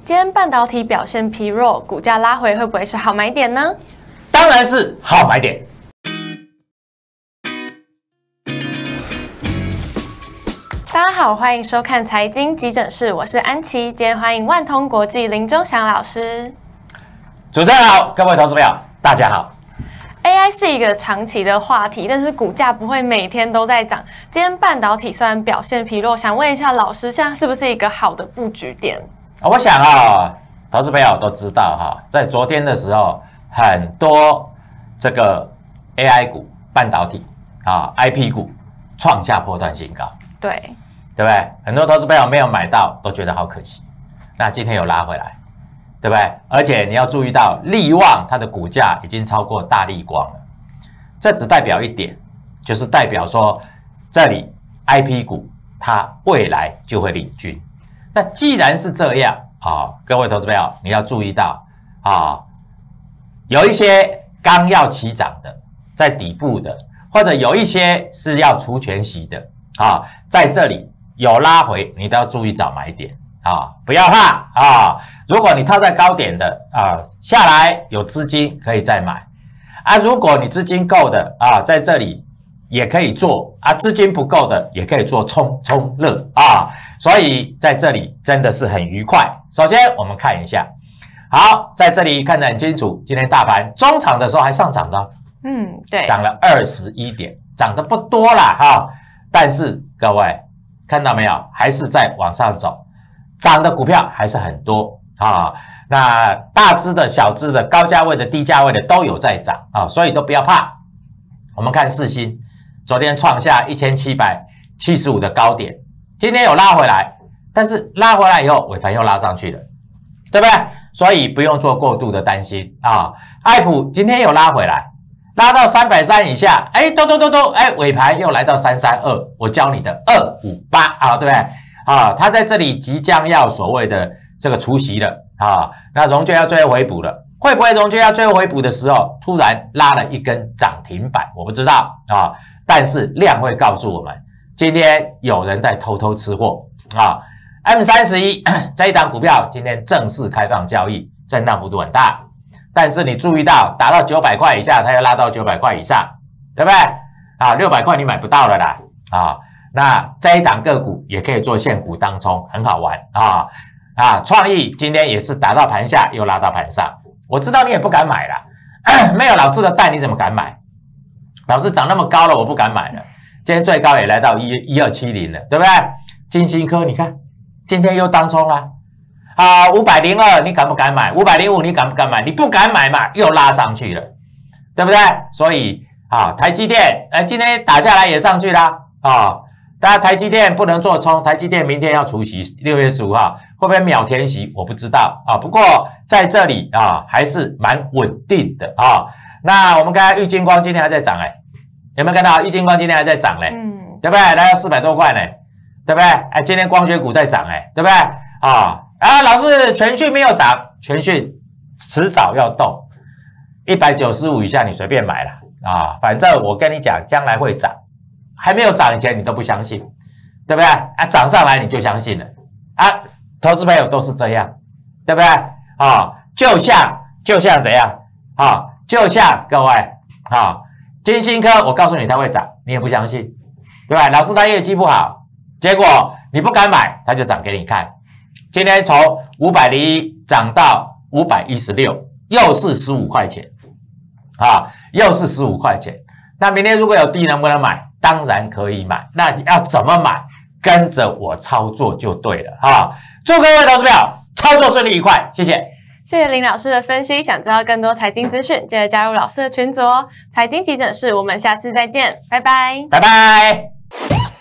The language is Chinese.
今天半导体表现疲弱，股价拉回会不会是好买点呢？ 当然是好买点。 大家好，欢迎收看财经急诊室，我是安琪。今天欢迎万通国际林忠祥老师。 主持人好，各位投资朋友，大家好。 AI 是一个长期的话题，但是股价不会每天都在涨。今天半导体虽然表现疲弱，想问一下老师，现在是不是一个好的布局点？ 我想投资朋友都知道在昨天的时候，很多这个 AI 股、半导体IP 股创下波段新高， 对不对？很多投资朋友没有买到，都觉得好可惜。那今天有拉回来，对不对？而且你要注意到，力旺它的股价已经超过大立光了，这只代表一点，就是代表说这里 IP 股它未来就会领军。那既然是这样各位投资朋友，你要注意到有一些刚要起涨的，在底部的，或者有一些是要除权息的在这里有拉回，你都要注意找买点不要怕如果你套在高点的下来有资金可以再买如果你资金够的在这里也可以做资金不够的也可以做冲乐所以在这里真的是很愉快。首先我们看一下，好，在这里看得很清楚，今天大盘中场的时候还上涨的对， 涨了21点，涨得不多啦但是各位看到没有，还是在往上走，涨的股票还是很多那大只的、小只的、高价位的、低价位的都有在涨所以都不要怕。我们看世芯，昨天创下1775的高点，今天有拉回来，但是拉回来以后尾盘又拉上去了，对不对？所以不用做过度的担心爱普今天有拉回来，拉到330以下，尾盘又来到332，我教你的258对不对它在这里即将要所谓的这个除息了那融券要最后回补了，会不会融券要最后回补的时候突然拉了一根涨停板，我不知道但是量会告诉我们，今天有人在偷偷吃货M31 这一档股票今天正式开放交易，震荡幅度很大，但是你注意到打到900块以下，它又拉到900块以上，对不对600块你买不到了啦那这一档个股也可以做现股当冲，很好玩创意今天也是打到盘下又拉到盘上，我知道你也不敢买啦没有老师的带你怎么敢买？老师涨那么高了我不敢买了，今天最高也来到1270了，对不对？金星科你看今天又当冲啦502你敢不敢买？505你敢不敢买？你不敢买嘛，又拉上去了，对不对？所以台积电今天打下来也上去啦当然台积电不能做冲，台积电明天要除息，6月15号会不会秒填息我不知道不过在这里还是蛮稳定的那我们看玉晶光今天还在涨有没有看到玉晶光今天还在涨对不对？来到400多块对不对？今天光学股在涨对不对老师全讯没有涨，全讯迟早要动，195以下你随便买了反正我跟你讲将来会涨，还没有涨以前你都不相信，对不对涨上来你就相信了投资朋友都是这样，对不对就像怎样就像各位金星科我告诉你它会涨，你也不相信，对吧？老师他业绩不好，结果你不敢买，他就涨给你看，今天从501涨到516，又是15块钱又是15块钱。那明天如果有低能不能买？当然可以买，那要怎么买？跟着我操作就对了祝各位投资朋友操作顺利愉快，谢谢。 谢谢林老师的分析。想知道更多财经资讯，记得加入老师的群组财经急诊室，我们下次再见，拜拜， 拜拜。